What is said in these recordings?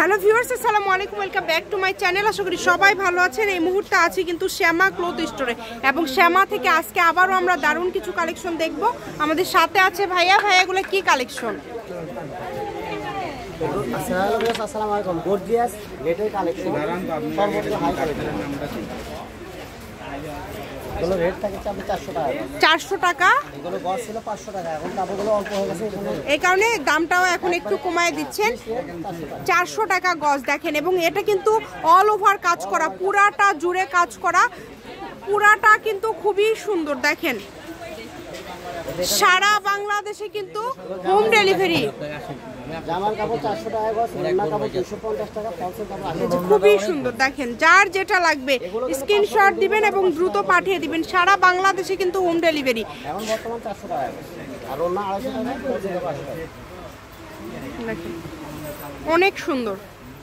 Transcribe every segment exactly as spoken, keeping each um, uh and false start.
Hello viewers, আসসালামু আলাইকুম, welcome back to my channel. আশা করি সবাই ভালো আছেন। এই মুহূর্তে আছি কিন্তু শ্যামা ক্লথ স্টোরে, এবং শ্যামা থেকে আজকে আবারও আমরা দারুণ কিছু কালেকশন দেখব। আমাদের সাথে আছে ভাইয়া। ভাইয়াগুলো কি কালেকশন? আসসালামু আলাইকুম। গর্জিয়াস নেটের কালেকশন, সর্বোচ্চ হাই কোয়ালিটি। এগুলো রেট থাকে চারশো টাকা। চারশো টাকা। এগুলো গজ ছিল পাঁচশো টাকা, এখন কাপড়গুলো অল্প হয়ে গেছে, এই কারণে দামটাও এখন একটু কমায় দিচ্ছেন। চারশো টাকা গজ দেখেন, এবং এটা কিন্তু অল ওভার কাজ করা, পুরাটা জুড়ে কাজ করা, পুরাটা কিন্তু খুবই সুন্দর। দেখেন সারা বাংলাদেশে কিন্তু হোম ডেলিভারি। জামার কাপড় চারশো টাকা গজ, ওড়না কাপড় দুশো পঞ্চাশ টাকা, ফলসের কাপড় খুবই সুন্দর। দেখেন যার যেটা লাগবে স্ক্রিনশট দিবেন এবং দ্রুত পাঠিয়ে দিবেন। সারা বাংলাদেশে কিন্তু হোম ডেলিভারি। এখন বর্তমান চারশো টাকা আর ওড়না আড়াইশো টাকা, ফলসের পাঁচশো টাকা। দেখেন অনেক সুন্দর।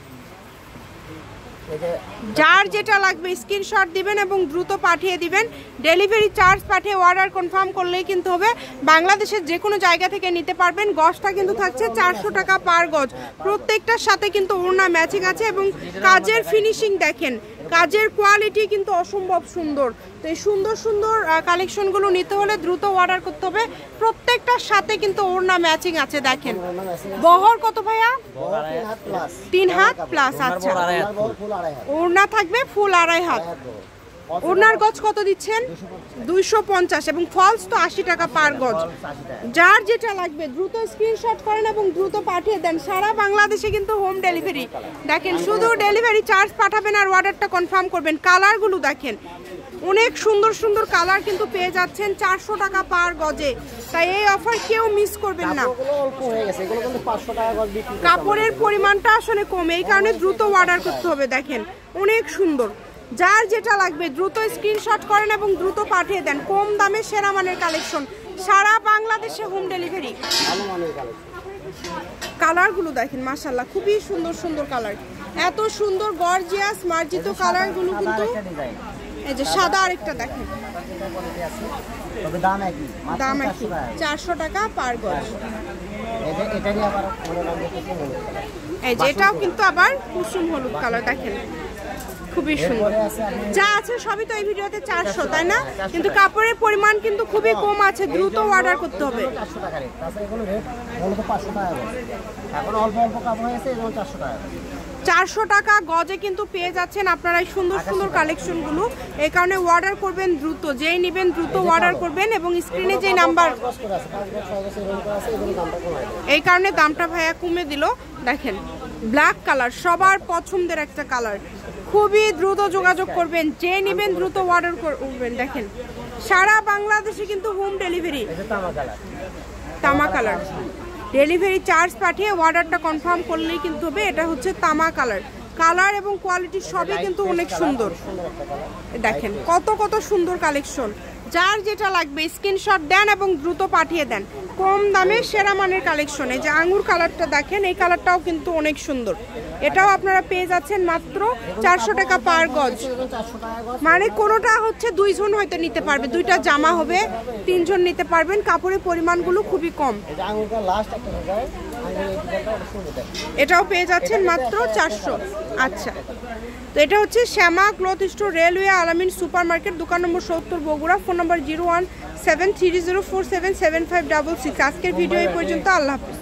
যার যেটা লাগবে স্ক্রিনশট দিবেন এবং দ্রুত পাঠিয়ে দিবেন। ডেলিভারি চার্জ পাঠিয়ে অর্ডার কনফার্ম করলেই কিন্তু হবে। বাংলাদেশের যে কোনো জায়গা থেকে নিতে পারবেন। গজটা কিন্তু থাকছে চারশো টাকা পার গজ। প্রত্যেকটার সাথে কিন্তু ওড়না ম্যাচিং আছে, এবং কাজের ফিনিশিং দেখেন, কাজের কোয়ালিটি কিন্তু অসম্ভব সুন্দর। তো এই সুন্দর সুন্দর কালেকশনগুলো নিতে হলে দ্রুত অর্ডার করতে হবে। প্রত্যেকটার সাথে কিন্তু ওড়না ম্যাচিং আছে। দেখেন বহর কত ভাইয়া? তিন হাত প্লাস। আচ্ছা, ওড়না থাকবে ফুল আড়াই হাত। ওড়নার গজ কত দিচ্ছেন? দুইশো পঞ্চাশ, এবং ফলস তো আশি টাকা পার গজ। যার যেটা লাগবে দ্রুত স্ক্রিনশট করেন এবং দ্রুত পাঠিয়ে দেন। সারা বাংলাদেশে কিন্তু হোম ডেলিভারি। দেখেন শুধু ডেলিভারি চার্জ পাঠাবেন আর অর্ডারটা কনফার্ম করবেন। কালারগুলো দেখেন, অনেক সুন্দর সুন্দর কালার কিন্তু পেয়ে যাচ্ছেন চারশো টাকা পার গজে। তাই এই অফার কেউ মিস করবেন না। কাপড়ের পরিমাণটা আসলে কম, এই কারণে দ্রুত অর্ডার করতে হবে। দেখেন অনেক সুন্দর। যার যেটা লাগবে দ্রুত স্ক্রিনশট করেন এবং দ্রুত পাঠিয়ে দেন। কম দামে সেরা মানের কালেকশন, সারা বাংলাদেশে হোম ডেলিভারি। কালারগুলো দেখেন মাশাআল্লাহ, খুবই সুন্দর সুন্দর কালার। এত সুন্দর গর্জিয়াস মার্জিত কালারগুলো কিন্তু। এই যে সাদা আরেকটা দেখেন, দাম একই, চারশো টাকা পার গজ। এই যে এটাও কিন্তু আবার কুসুম হলুদ কালার। দেখেন খুবই সুন্দর। যা আছে সবই তো এই ভিডিওতে চারশো, তাই না? কিন্তু কাপড়ের পরিমাণ কিন্তু খুবই কম আছে, দ্রুত অর্ডার করতে হবে। চারশো টাকা গজে কিন্তু পেয়ে যাচ্ছেন আপনারা এই সুন্দর সুন্দর কালেকশনগুলো। এই কারণে অর্ডার করবেন দ্রুত, যেই নেবেন দ্রুত অর্ডার করবেন, এবং স্ক্রিনে যে নাম্বার, এই কারণে দামটা ভাইয়া কমে দিল। দেখেন ব্ল্যাক কালার সবার পছন্দের একটা কালার, খুবই দ্রুত যোগাযোগ করবেন, যে নেবেন দ্রুত অর্ডার করবেন। দেখেন সারা বাংলাদেশে কিন্তু হোম ডেলিভারি। তামা কালার, ডেলিভারি চার্জ পাঠিয়ে অর্ডারটা কনফার্ম করলেই কিন্তু হবে। এটা হচ্ছে তামা কালার। কালার এবং কোয়ালিটি সবই কিন্তু অনেক সুন্দর। দেখেন কত কত সুন্দর কালেকশন। যার যেটা লাগবে স্ক্রিনশট দেন এবং দ্রুত পাঠিয়ে দেন। কম দামে সেরা মানের কালেকশন। এই যে আঙ্গুর কালারটা দেখেন, এই কালারটাও কিন্তু অনেক সুন্দর। এটাও আপনারা পেয়ে যাচ্ছেন মাত্র চারশো টাকা পার গজ। মানে কোনোটা হচ্ছে দুইজন হয়তো নিতে পারবে, দুইটা জামা হবে, তিনজন নিতে পারবেন। কাপড়ের পরিমাণগুলো খুবই কম। এটাও পেয়ে যাচ্ছেন মাত্র চারশো। আচ্ছা, তো এটা হচ্ছে Shyama cloth store, railway Alamin super market, দোকান নম্বর সত্তর, Bogura. Phone number zero one seven three zero four seven seven five double six. আজকের ভিডিও এই পর্যন্ত। আল্লাহ হাফিজ।